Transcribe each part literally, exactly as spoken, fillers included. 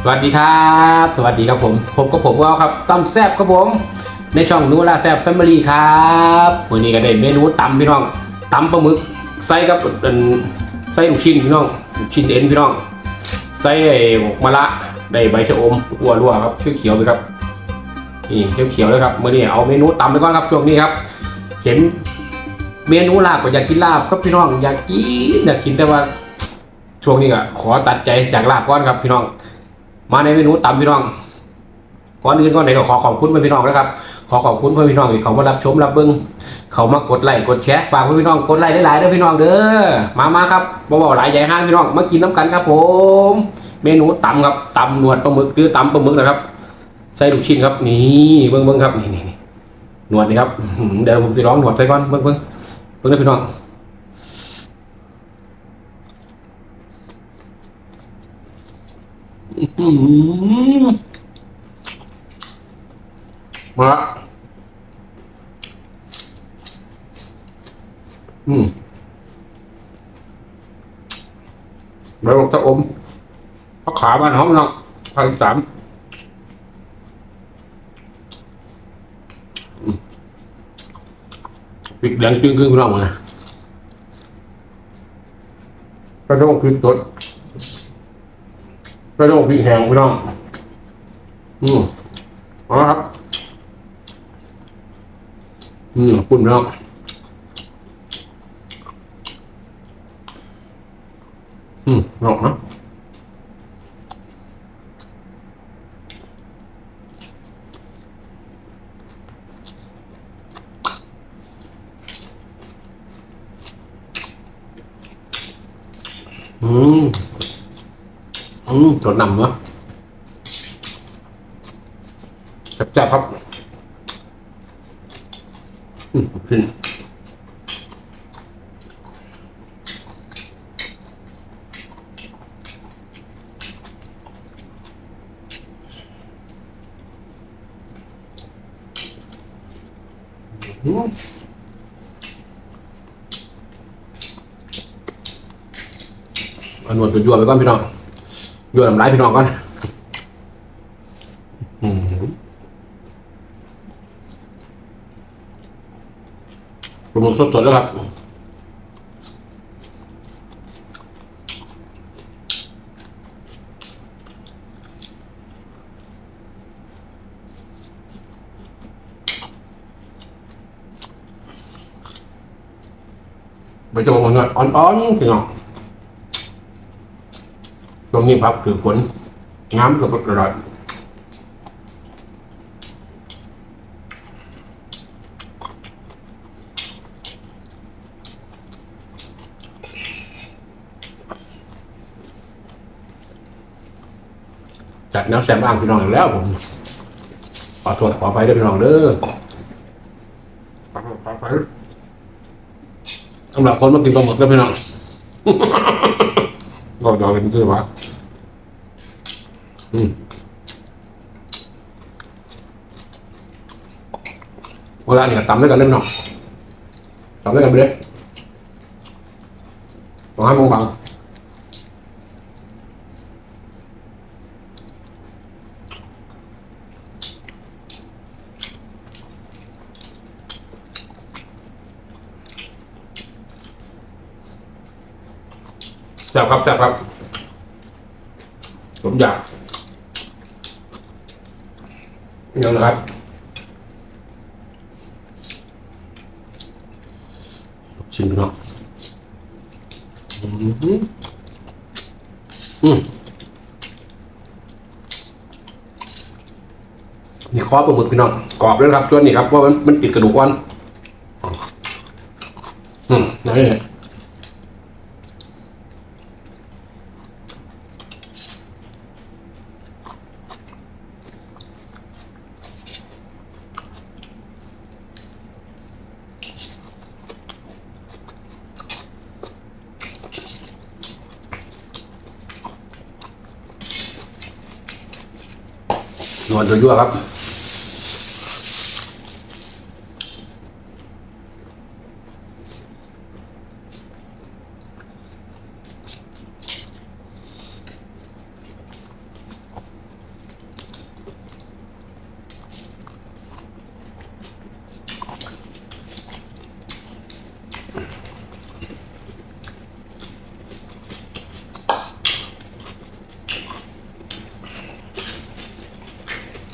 วัสดีครับสวัสดีครับผมผมก็ผมว่าครับตำแซ่บครับผมในช่องนูราแซ่บแฟมิลี่ครับวันนี้ก็ได้เมนูตำพี่น้องตำปลาหมึกใส่กับเป็นใส่ลูกชิ้นพี่น้องลูกชิ้นเอ็นพี่น้องใส่มะระได้ใบชะอมอัวรัวครับเขียวๆไปครับนี่เขียวๆเลยครับเมื่อนี้เอาเมนูตำไปก่อนครับช่วงนี้ครับเห็นเมนูลาบก็อยากกินลาบครับพี่น้องอยากกินอยากกินแต่ว่าช่วงนี้ก็ขอตัดใจจากลาบก่อนครับพี่น้องมาในเมนูตำพี่น้องก่อนอื่นก่อนไหนก็ขอขอบคุณพี่น้องนะครับขอขอบคุณพี่น้องที่เขามารับชมรับเบิ้งเขามากดไลค์กดแชร์ฝากพี่น้องกดไลค์หลายๆด้วยพี่น้องเด้อมามาครับบ่าวหลายใหญ่ห้างพี่น้องมากินน้ำกันครับผมเมนูตำครับตำหนวดปลาหมึกหรือตำปลาหมึกนะครับใส่ลูกชิ้นครับนี่เบิ้งเบิ้งครับนี่นี่หนวดนี่ครับเดี๋ยวผมจะร้องหนวดใส่ก่อนเบิ้งเบิ้งเบิ้งนะพี่น้องมาอืมใบบักตะอมผักขาบ้านหอมเนาะพันสามพริกแดงจึ้งๆพี่น้องนะกระด้งพริกสดกระด้งพริกแห้งพี่น้องอืมเอาละครับอืมปุ่นพี่น้องอืมหนอกนะอืมอืมสดนำเนาะจับๆครับอืมขึ้นอืมเอาหนวดตัวยั่วไปก่อนพี่น้องยั่วน้ำลายพี่น้องก่อนอืมปลาหมึกสดๆแล้วครับไปชมกันหน่อยอ่อนๆพี่น้องตรงนี้พับคือฝนน้ำกับกระดาษจัดแนวแซมอ่างพี่น้องอีกแล้วผมขอโทษขอไปด้วยพี่น้องเด้อขอขอไปสำหรับคนมากินปลาหมึกแล้วพี่น้องก็จะเป็นชื่อว่าอืมเวลาเนี่ยตำด้วยกันเล่นเนาะตำด้วยกันไปเลยตองห้ามมองบังแซ่บครับแซ่บครับผมอยากยังนะครับชิมเนาะอืมอืมนี่คอปลาหมึกพี่น้องกรอบเลยครับตัวนี้ครับเพราะมันมันติดกระดูกอ่อนอืมนี่นวลยั่วๆครับ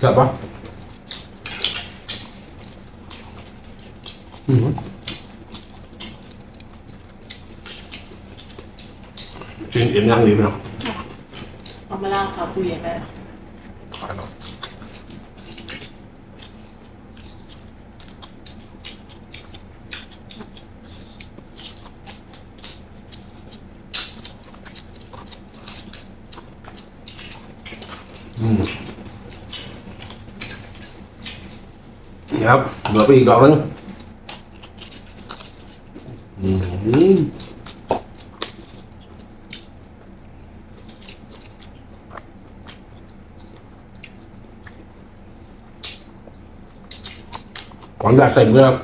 จับปะอืมกินเอ็นย่างดีไหมเนาะเอามาล่างเขาตู้เย็นไปอืมครับเหลือไปอีกดอกนึงอืมขออนุญาตใส่เกลือ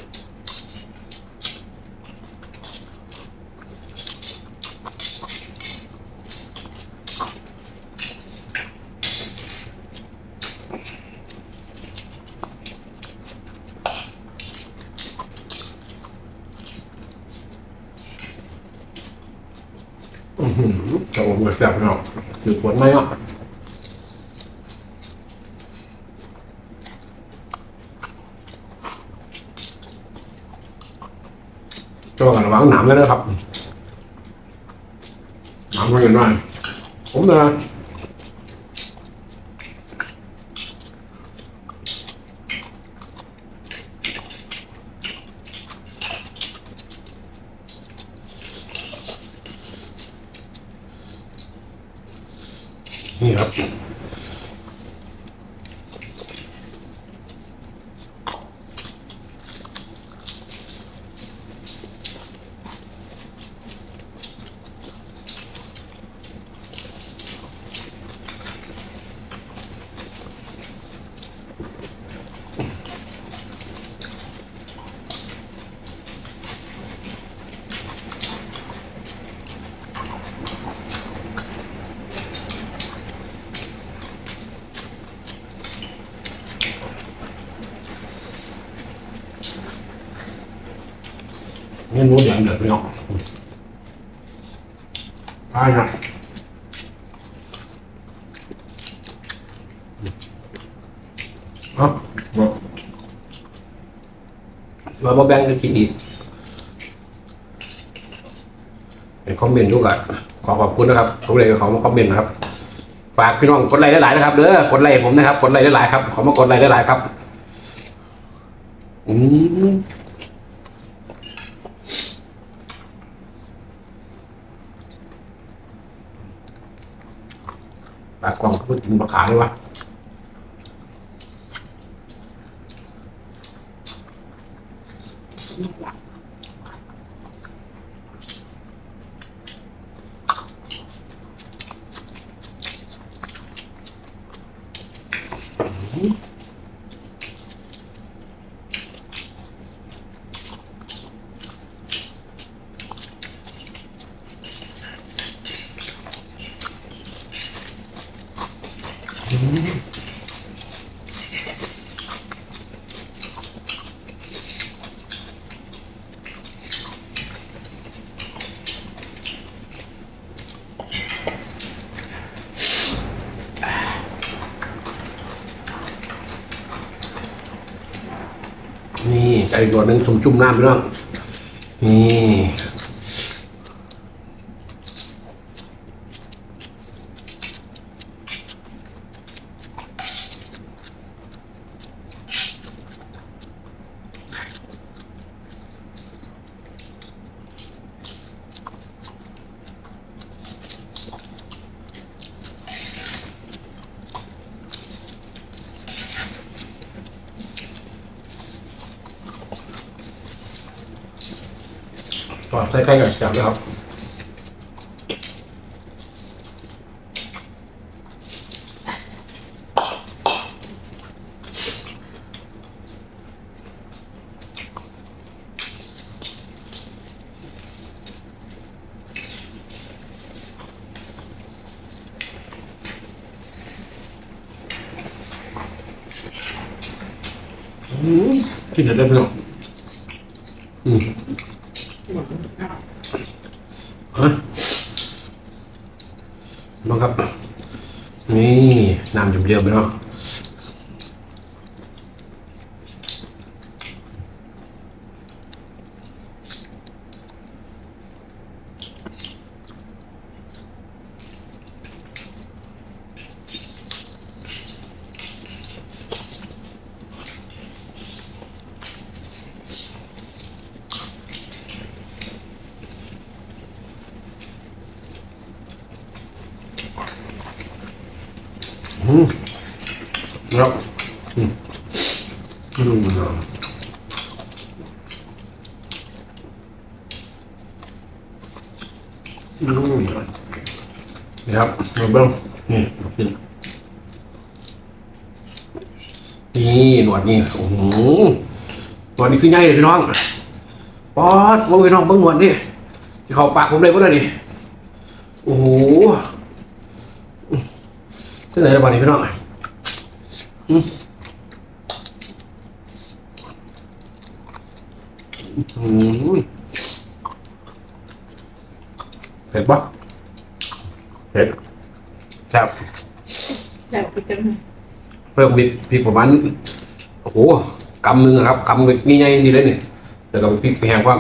อืมจะอมกระจับเนาะคือฝนไหมเนาะก็ระวังหนามเลยนะครับหนามมันกันหน่อยผมนะนี่ครับนี่นู้นอย่างเดือดไปเนาะใช่นะเนาะมาบ่แบ่งกันกินอีกในคอมเมนต์ทุกคนขอขอบคุณนะครับทุกเลยเขามาคอมเมนต์นะครับฝากพี่น้องกดไลค์หลายๆนะครับเด้อกดไลค์ผมนะครับกดไลค์หลายๆครับขอมากดไลค์หลายๆครับอืมปากกล่องก็กินมะขามเลยวะนี่ใจตัวนึงชุ่มจุ่มน้ำพี่น้องนี่ก็ใส่ไข่กับจับนะครับอืมกินเดี๋ยวได้พี่น้องอืมฮะน้องครับนี่น้ำจุ่มเดียวไปเนาะมครับอืมอืมอืมนี่ครับมาเบิ้งนี่กินนี่หนวดนี่โอ้โหหนวดนี่คือใหญ่เลยพี่น้องป๊อดว่าพี่น้องเบิ้งหนวดนี่ที่เขาปากผมเลยพวกนั้นนี่โอ้โหที่ไหนระบาดนี่พี่น้องอืมอืมเผ็ดปะเผ็ดแซ่บแซ่บไปจังเลยเพิ่มพริกพริกประมาณโอ้โหกำหนึ่งอะครับกำแบบนี่ใหญ่ดีเลยนี่แต่ก็พริกแห้งความ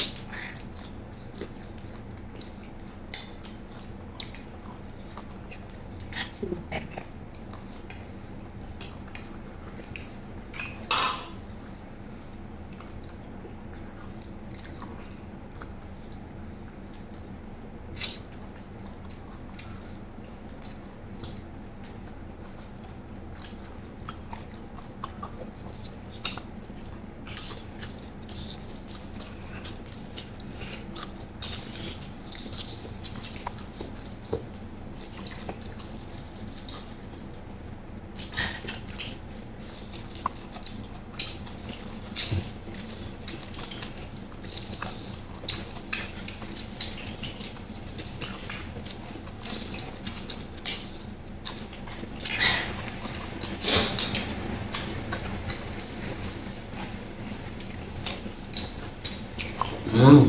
อืม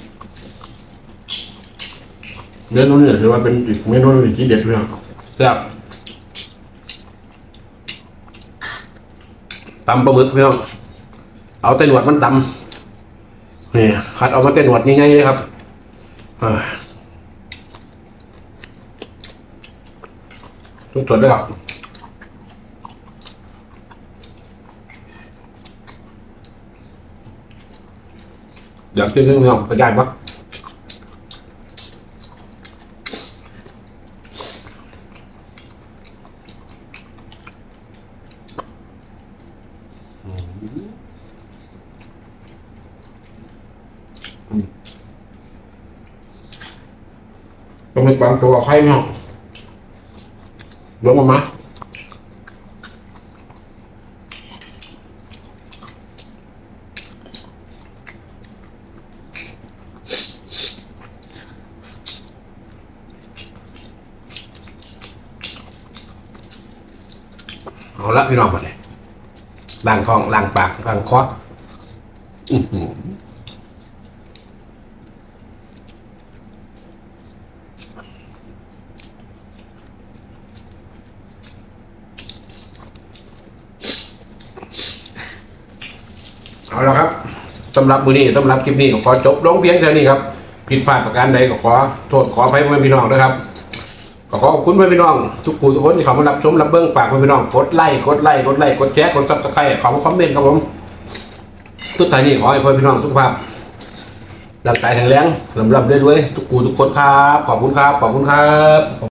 เมนูนี้ถือว่าเป็นอีกเมนูหนึ่งที่เด็ดเลยครับแซ่บตำปลาหมึกพี่น้องเอาแต่หนวดมันตำนี่คัดเอามาแต่หนวดง่ายๆเลยครับทุกสดเลยครับอยากกินเรื่องนี้กระจายมั้งต้องมีบางตัวไข่ไหมครับลงมาไหมเอาละพี่น้องมาเลยล้างท้องล้างปากล้างคออือหือเอาละครับสำหรับมื้อนี้สำหรับคลิปนี้ก็ขอจบลงเพียงเท่านี้ครับผิดพลาดประการใดก็ขอโทษขออภัยเพื่อนพี่น้องด้วยครับก็ขอขอบคุณเพื่อนพี่น้องทุกผู้ทุกคนที่เข้ามารับชมรับเบิ้งฝากเพื่อนพี่น้องกดไลค์กดไลค์กดไลค์กดแชร์กดซับสไครต์ขอมาคอมเมนต์ครับผมสุดท้ายนี้ขอให้เพื่อนพี่น้องสุขภาพร่างกายแข็งแรงลำลำด้วยๆทุกผู้ทุกคนครับขอบคุณครับขอบคุณครับ